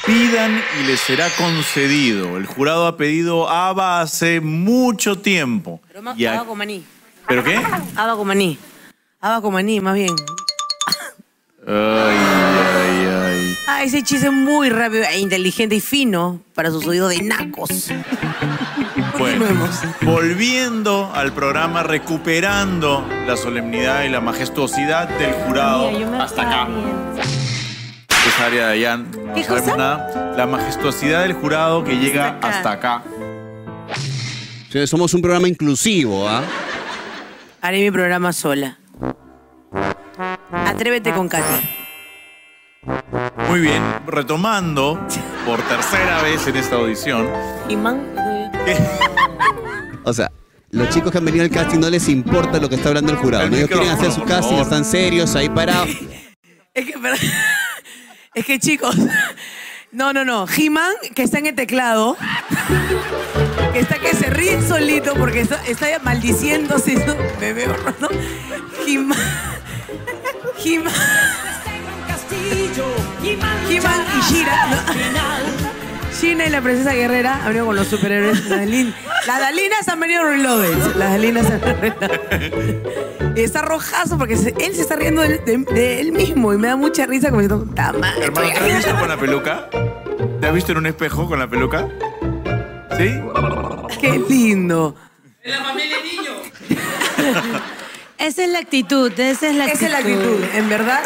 Pidan y les será concedido. El jurado ha pedido haba hace mucho tiempo. Pero haba con maní. ¿Pero qué? Haba con maní. Haba con maní, más bien. Ah, ese chiste es muy rápido e inteligente y fino para sus oídos de nacos. Bueno, volviendo al programa, recuperando la solemnidad y la majestuosidad del jurado. Hasta acá. Esa área de allá, no sabemos nada. La majestuosidad del jurado que llega hasta acá. Sí, somos un programa inclusivo, ¿ah? Haré mi programa sola. Atrévete con Katy. Muy bien, retomando por tercera vez en esta audición. O sea, los chicos que han venido al casting no les importa lo que está hablando el jurado, ¿no? Ellos quieren hacer su casting, están serios, ahí parados. Es que chicos, no. He-Man, que está en el teclado, que se ríe solito porque está maldiciéndose. ¿No? Me veo, ¿no? He-Man y Shira, ¿no? Shina y la princesa guerrera han venido con los superhéroes. Las Dalinas han venido reloaded. Las Dalinas han venido reloaded. Y está rojazo porque él se está riendo de él mismo y me da mucha risa como diciendo, ¡tama! Hermano, ¿te has visto con la peluca? ¿Te has visto en un espejo con la peluca? ¿Sí? ¡Qué lindo! ¡Es la familia niño! Esa es la actitud, esa es la actitud, en verdad.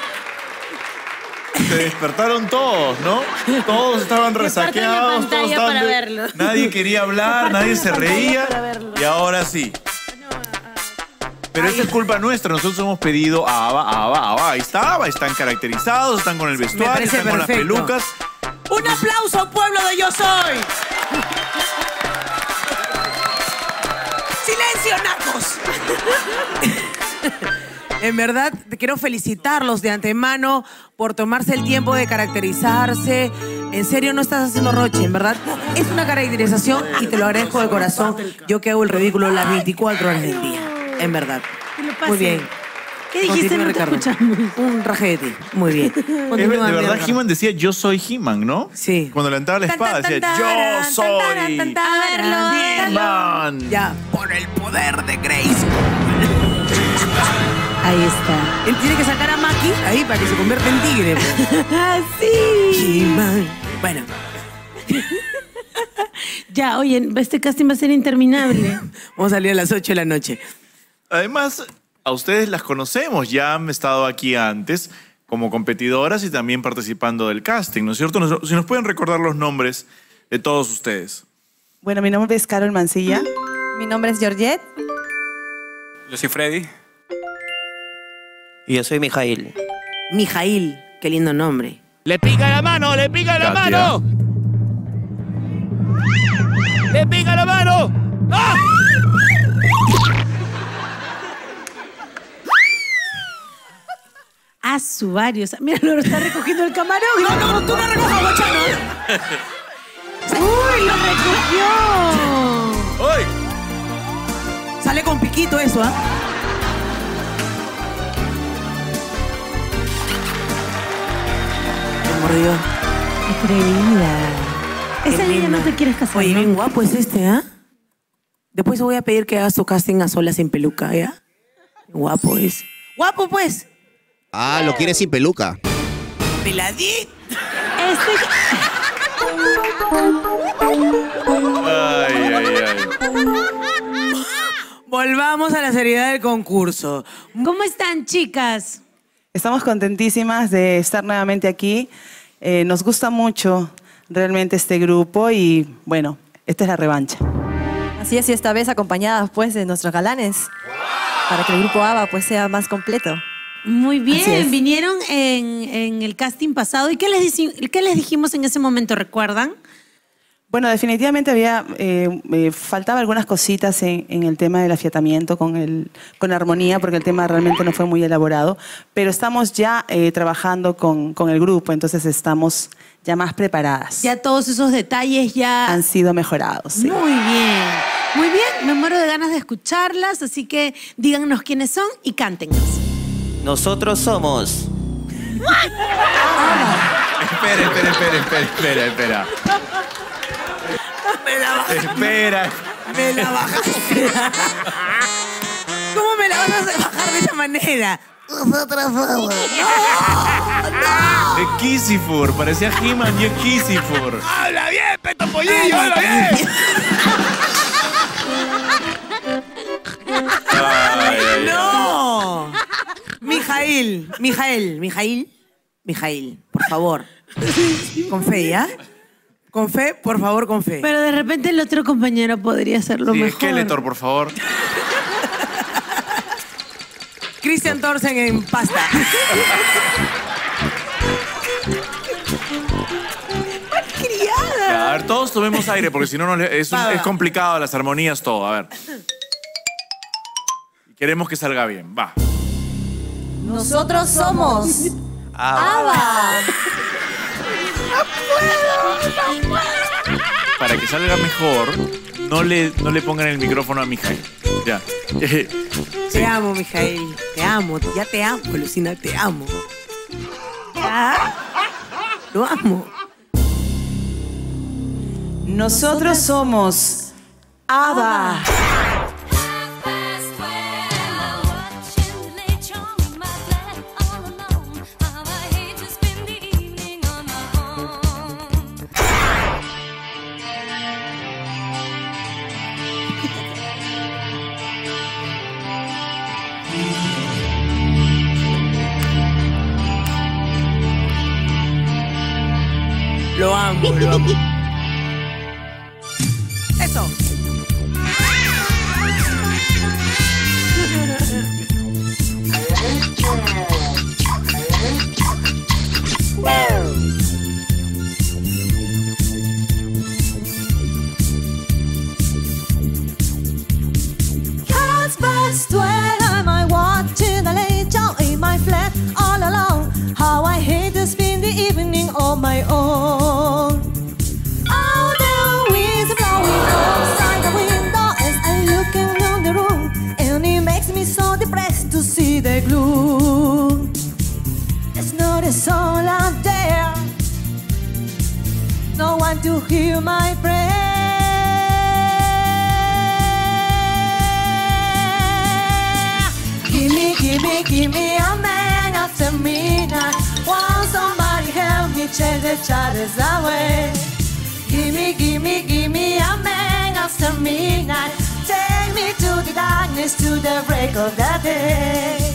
Se despertaron todos, ¿no? Todos estaban resaqueados, todos estaban nadie quería hablar, nadie se reía. Y ahora sí. Pero esa es culpa nuestra. Nosotros hemos pedido a Ava. Ahí está Ava. Están caracterizados, están con el vestuario, están con las pelucas. ¡Un aplauso, pueblo de Yo Soy! ¡Silencio, nacos! En verdad, quiero felicitarlos de antemano por tomarse el tiempo de caracterizarse. En serio, no estás haciendo roche, en verdad. Es una caracterización y te lo agradezco de corazón. Yo que hago el ridículo las 24 horas del día. En verdad. Muy bien. ¿Qué dijiste? No te escuchamos. Un raje de ti. Muy bien. De verdad, He-Man decía, yo soy He-Man, ¿no? Sí. Cuando levantaba la espada decía, yo soy He-Man. Ya, por el poder de Grace. Ahí está. Él tiene que sacar a Maki ahí para que se convierta en tigre. ¡Sí! He-Man. Bueno. Ya, oye, este casting va a ser interminable. Vamos a salir a las 8 de la noche. Además, a ustedes las conocemos. Ya han estado aquí antes como competidoras y también participando del casting, ¿no es cierto? Si nos pueden recordar los nombres de todos ustedes. Bueno, mi nombre es Carol Mancilla. Mi nombre es Georgette. Yo soy Freddy. Y yo soy Mijail. Mijail, qué lindo nombre. ¡Le pica la mano! ¡Le pica la mano! ¡Le pica la mano! ¡Ah! A su varios. Mira, lo está recogiendo el camarón. No, tú no recojas, Guachano. ¡Uy, lo recogió! ¡Uy! Sale con piquito eso, ¿ah? Te mordió. Qué creída. Esa niña no te quieres casar. Oye, ¿no? bien guapo es este, ¿ah? Después voy a pedir que haga su casting a solas sin peluca, ¿ya? Guapo es. ¡Guapo, pues! Ah, lo quiere sin peluca. ¡Peladito! Ay. Volvamos a la seriedad del concurso. ¿Cómo están, chicas? Estamos contentísimas de estar nuevamente aquí. Nos gusta mucho realmente este grupo y, bueno, esta es la revancha. Así es, y esta vez acompañadas pues de nuestros galanes, para que el grupo ABBA pues sea más completo. Muy bien, vinieron en el casting pasado. ¿Y qué les dijimos en ese momento, recuerdan? Bueno, definitivamente faltaba algunas cositas en el tema del afiatamiento con la armonía, porque el tema realmente no fue muy elaborado, pero estamos ya trabajando con el grupo, entonces estamos ya más preparadas. Ya todos esos detalles ya han sido mejorados. Sí. Muy bien, muy bien. Me muero de ganas de escucharlas, así que díganos quiénes son y cántennos. Nosotros somos... Espera. Me la bajaste. Espera. Me la bajaste. ¿Cómo me la vas a hacer bajar de esa manera? Nosotros somos. De Kisifur, parecía He-Man y es Kisifur. ¡Habla bien, Peto Pollillo! ¡Habla bien! ¡No! Mijail, por favor. Con fe, ¿ya? Con fe, por favor, con fe. Pero de repente el otro compañero podría hacerlo mejor. Skeletor, por favor. Christian Thorsen en pasta. ¡Malcriada! Ya, a ver, todos tomemos aire porque si no es complicado las armonías, todo. A ver. Queremos que salga bien. Va. Nosotros somos ABBA. No puedo. Para que salga mejor, no le pongan el micrófono a Mijail. Ya. Te amo, Mijail. Te amo. Ya te amo, Lucina. Te amo. ¿Ya? Lo amo. Nosotros somos ABBA. Lo amo, lo amo. Eso. Past 12, I'm watching the late show in my flat all alone. How I hate to spend the evening on my own. All the winds blowing outside the window as I look around the room, and it makes me so depressed to see the gloom. There's not a soul out there, no one to hear my prayer. Give me a man after midnight. Won't somebody help me chase the shadows away? Give me a man after midnight. Take me to the darkness, to the break of the day.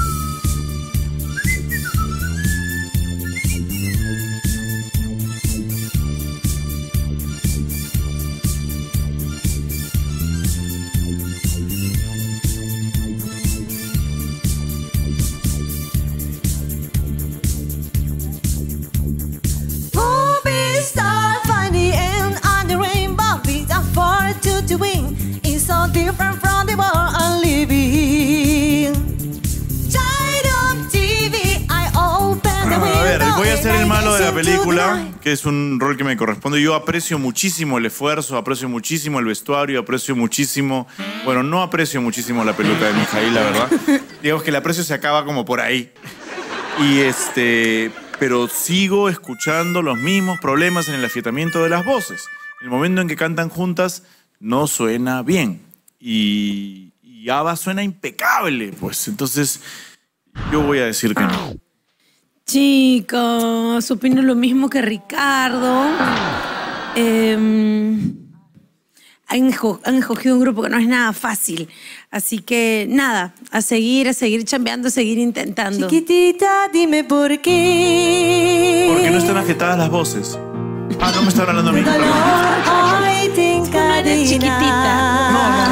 To win is so different from the world I'm living. Child of TV, I open the window. A ver, voy a ser el malo de la película, que es un rol que me corresponde. Yo aprecio muchísimo el esfuerzo, aprecio muchísimo el vestuario, aprecio muchísimo... Bueno, no aprecio muchísimo la peluca de Mijail, la verdad. Digamos que el aprecio se acaba como por ahí. Pero sigo escuchando los mismos problemas en el afiatamiento de las voces. El momento en que cantan juntas no suena bien. Y ABBA suena impecable, pues. Entonces, yo voy a decir que no. Chicos, opino lo mismo que Ricardo. Han escogido un grupo que no es nada fácil. Así que, nada, a seguir chambeando, a seguir intentando. Chiquitita, dime por qué. Porque no están agitadas las voces. Ah, no me están hablando a mí. Ay, te encadena. Eres chiquitita.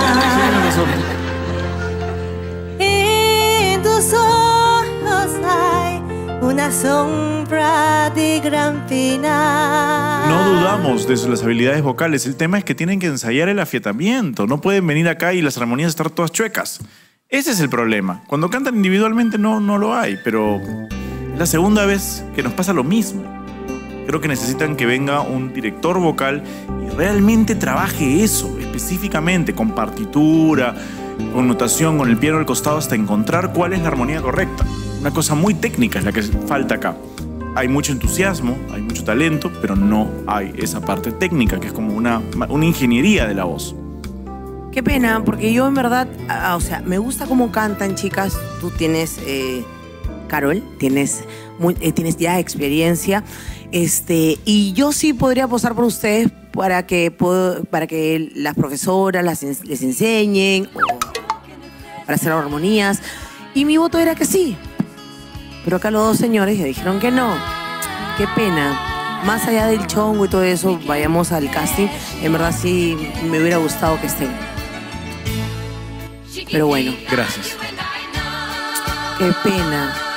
En tus ojos hay una sombra de gran pena. No dudamos de las habilidades vocales. El tema es que tienen que ensayar el afiatamiento. No pueden venir acá y las armonías estar todas chuecas. Ese es el problema. Cuando cantan individualmente no lo hay, pero es la segunda vez que nos pasa lo mismo. Creo que necesitan que venga un director vocal y realmente trabaje eso específicamente, con partitura, con notación, con el piano al costado, hasta encontrar cuál es la armonía correcta. Una cosa muy técnica es la que falta acá. hay mucho entusiasmo, hay mucho talento, pero no hay esa parte técnica, que es como una ingeniería de la voz. Qué pena, porque yo en verdad, o sea, me gusta cómo cantan, chicas. Tú tienes, Carol, tienes ya experiencia. Y yo sí podría apostar por ustedes para que las profesoras les enseñen, o para hacer armonías. Y mi voto era que sí. Pero acá los dos señores ya dijeron que no. Qué pena. Más allá del chongo y todo eso, vayamos al casting. En verdad sí me hubiera gustado que estén. Pero bueno. Gracias. Qué pena.